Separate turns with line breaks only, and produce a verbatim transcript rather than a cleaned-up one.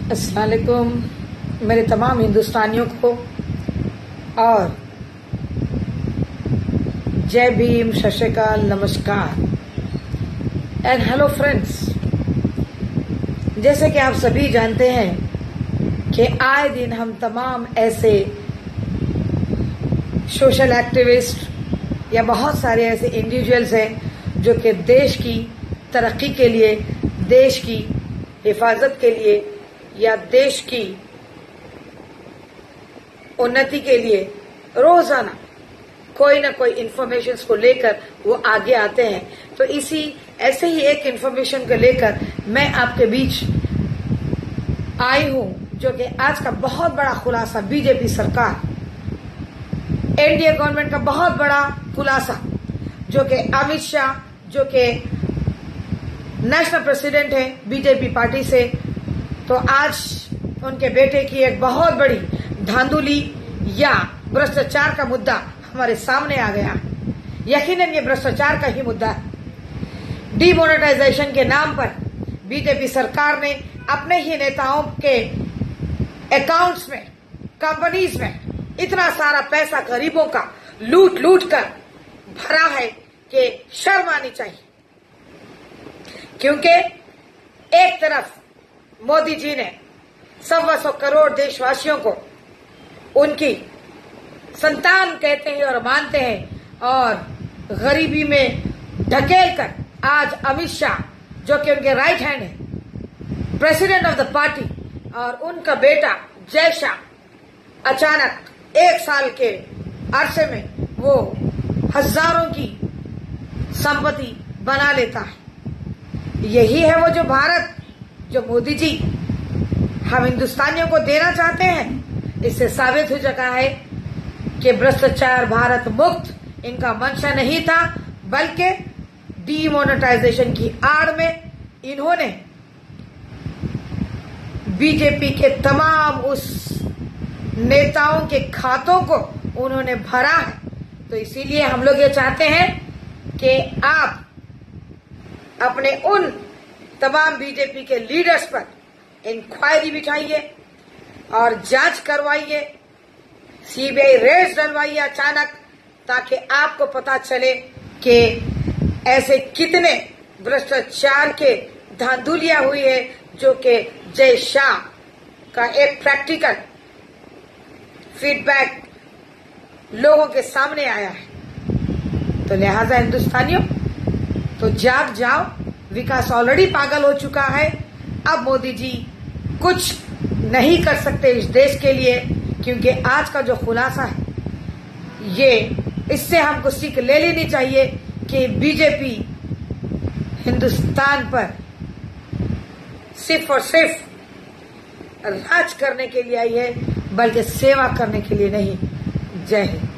अस्सलाम वालेकुम मेरे तमाम हिंदुस्तानियों को और जय भीम, सत श्री अकाल, नमस्कार एंड हेलो फ्रेंड्स। जैसे कि आप सभी जानते हैं कि आए दिन हम तमाम ऐसे सोशल एक्टिविस्ट या बहुत सारे ऐसे इंडिविजुअल्स हैं जो कि देश की तरक्की के लिए, देश की हिफाजत के लिए या देश की उन्नति के लिए रोजाना कोई ना कोई इंफॉर्मेशन को लेकर वो आगे आते हैं। तो इसी ऐसे ही एक इंफॉर्मेशन को लेकर मैं आपके बीच आई हूं, जो कि आज का बहुत बड़ा खुलासा बीजेपी सरकार, एनडीए गवर्नमेंट का बहुत बड़ा खुलासा, जो कि अमित शाह जो कि नेशनल प्रेसिडेंट है बीजेपी पार्टी से, तो आज उनके बेटे की एक बहुत बड़ी धांधुली या भ्रष्टाचार का मुद्दा हमारे सामने आ गया। यकीनन ये भ्रष्टाचार का ही मुद्दा है। डीमोनेटाइजेशन के नाम पर बीजेपी सरकार ने अपने ही नेताओं के अकाउंट्स में, कंपनीज में इतना सारा पैसा गरीबों का लूट लूट कर भरा है कि शर्म आनी चाहिए। क्योंकि एक तरफ मोदी जी ने सवा सौ करोड़ देशवासियों को उनकी संतान कहते हैं और मानते हैं, और गरीबी में ढकेल कर आज अमित शाह जो कि उनके राइट हैंड है, प्रेसिडेंट ऑफ द पार्टी, और उनका बेटा जय शाह अचानक एक साल के अरसे में वो हजारों की संपत्ति बना लेता है। यही है वो जो भारत जो मोदी जी हम हिंदुस्तानियों को देना चाहते हैं। इससे साबित हो चुका है कि भ्रष्टाचार भारत मुक्त इनका मंशा नहीं था, बल्कि डीमोनेटाइजेशन की आड़ में इन्होंने बीजेपी के तमाम उस नेताओं के खातों को उन्होंने भरा है। तो इसीलिए हम लोग ये चाहते हैं कि आप अपने उन तमाम बीजेपी के लीडर्स पर इंक्वायरी बिठाइए और जांच करवाइए, सीबीआई रेड्स डलवाइए अचानक, ताकि आपको पता चले कि ऐसे कितने भ्रष्टाचार के धांधुलियां हुई है, जो कि जय शाह का एक प्रैक्टिकल फीडबैक लोगों के सामने आया है। तो लिहाजा हिंदुस्तानियों, तो जाग जाओ, विकास ऑलरेडी पागल हो चुका है। अब मोदी जी कुछ नहीं कर सकते इस देश के लिए, क्योंकि आज का जो खुलासा है ये, इससे हमको सीख ले लेनी चाहिए कि बीजेपी हिंदुस्तान पर सिर्फ और सिर्फ राज करने के लिए आई है, बल्कि सेवा करने के लिए नहीं। जय हिंद।